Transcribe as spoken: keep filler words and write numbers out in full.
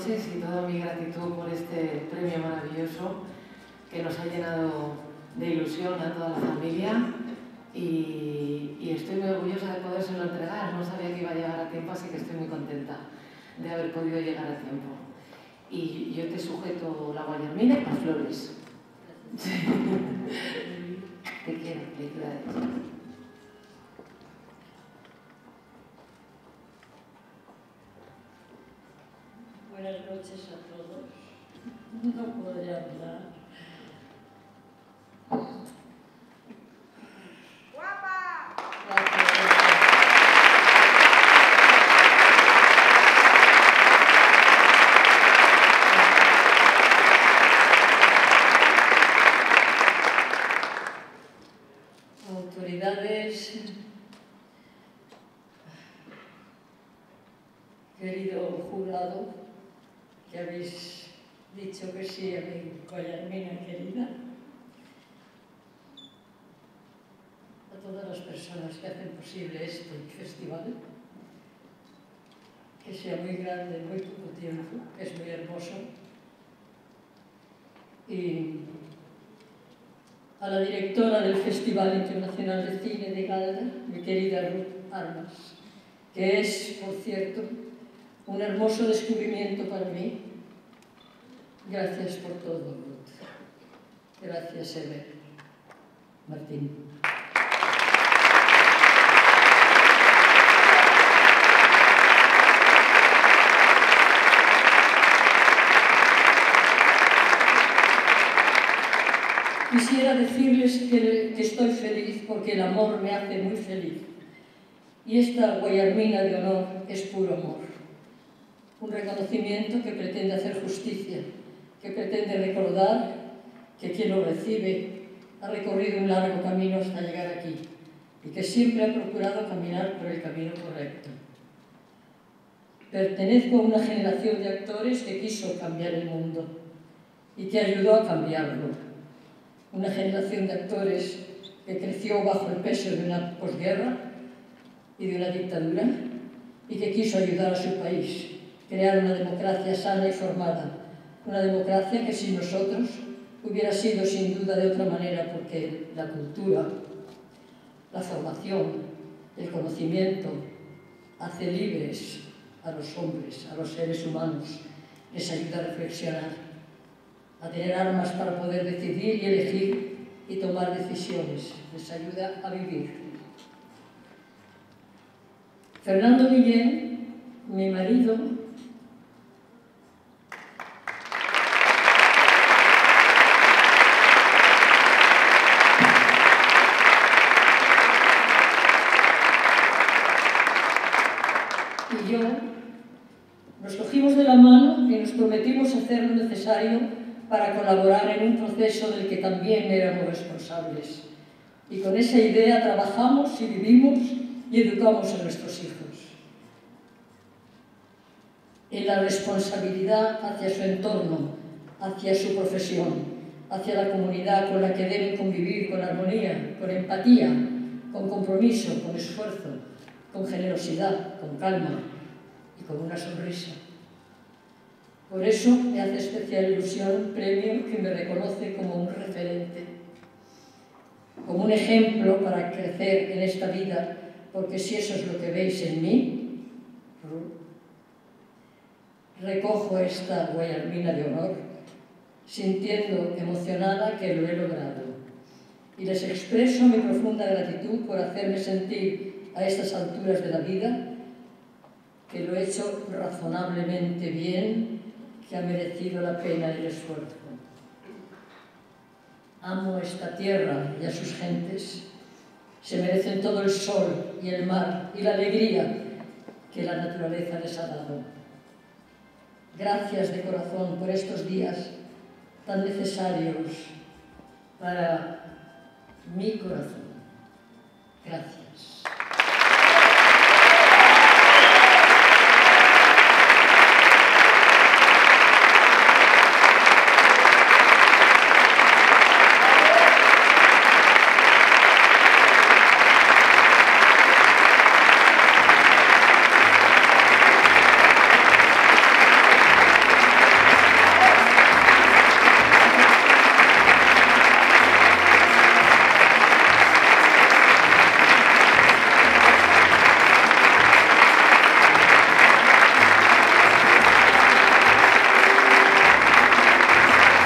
noches y toda mi gratitud por este premio maravilloso que nos ha llenado de ilusión a toda la familia y, y estoy muy orgullosa de podérselo entregar. No sabía que iba a llegar a tiempo, así que estoy muy contenta de haber podido llegar a tiempo. Y yo te sujeto la guayarmina y las flores. Te quiero, felicidades. Buenas noches a todos. No podré hablar. ¡Guapa! Autoridades, querido jurado, que habéis dicho que sí a mi Guayarmina querida, a todas las personas que hacen posible este festival, que sea muy grande en muy poco tiempo, que es muy hermoso, y a la directora del Festival Internacional de Cine de Galda, mi querida Ruth Armas, que es, por cierto, un hermoso descubrimiento para mí. Gracias por todo, Ruth. Gracias, Eber. Martín. Quisiera decirles que, que estoy feliz porque el amor me hace muy feliz. Y esta Guayarmina de honor es puro amor. Un reconocimiento que pretende hacer justicia, que pretende recordar que quien lo recibe ha recorrido un largo camino hasta llegar aquí y que siempre ha procurado caminar por el camino correcto. Pertenezco a una generación de actores que quiso cambiar el mundo y que ayudó a cambiarlo. Una generación de actores que creció bajo el peso de una posguerra y de una dictadura y que quiso ayudar a su país, crear una democracia sana y formada, una democracia que sin nosotros hubiera sido sin duda de otra manera, porque la cultura, la formación, el conocimiento hace libres a los hombres, a los seres humanos, les ayuda a reflexionar, a tener armas para poder decidir y elegir y tomar decisiones, les ayuda a vivir. Fernando Guillén, mi marido, y yo nos cogimos de la mano y nos prometimos hacer lo necesario para colaborar en un proceso del que también éramos responsables. Y con esa idea trabajamos y vivimos y educamos a nuestros hijos. En la responsabilidad hacia su entorno, hacia su profesión, hacia la comunidad con la que deben convivir con armonía, con empatía, con compromiso, con esfuerzo, con generosidad, con calma y con una sonrisa. Por eso me hace especial ilusión un premio que me reconoce como un referente, como un ejemplo para crecer en esta vida, porque si eso es lo que veis en mí, recojo esta Guayarmina de honor, sintiendo emocionada que lo he logrado. Y les expreso mi profunda gratitud por hacerme sentir a estas alturas de la vida que lo he hecho razonablemente bien, que ha merecido la pena y el esfuerzo. Amo esta tierra y a sus gentes. Se merecen todo el sol y el mar y la alegría que la naturaleza les ha dado. Gracias de corazón por estos días tan necesarios para mi corazón. Gracias.